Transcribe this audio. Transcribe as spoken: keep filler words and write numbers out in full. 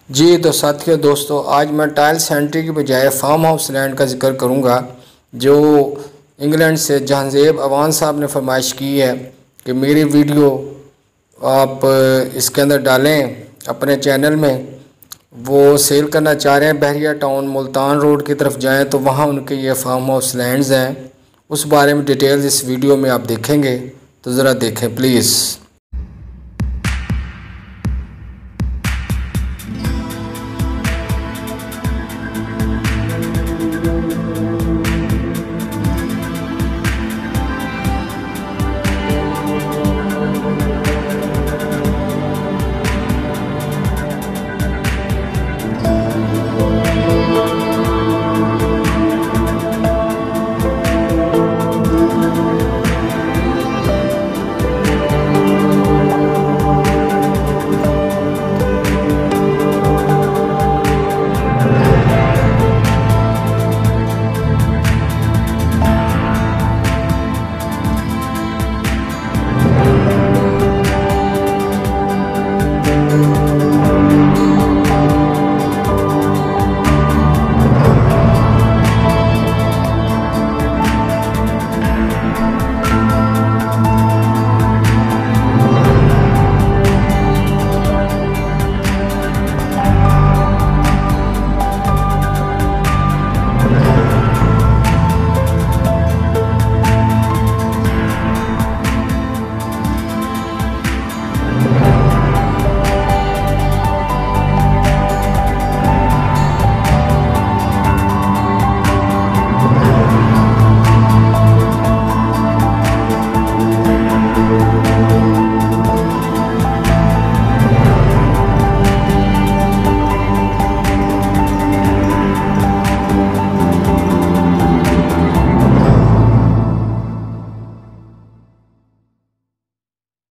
जी तो साथियों दोस्तों, आज मैं टाइल सेंट्री की बजाय फार्म हाउस लैंड का जिक्र करूंगा। जो इंग्लैंड से जहांजेब अवान साहब ने फरमाइश की है कि मेरी वीडियो आप इसके अंदर डालें अपने चैनल में। वो सेल करना चाह रहे हैं, बहरिया टाउन मुल्तान रोड की तरफ जाएं तो वहाँ उनके ये फार्म हाउस लैंड्स हैं। उस बारे में डिटेल्स इस वीडियो में आप देखेंगे, तो ज़रा देखें प्लीज़।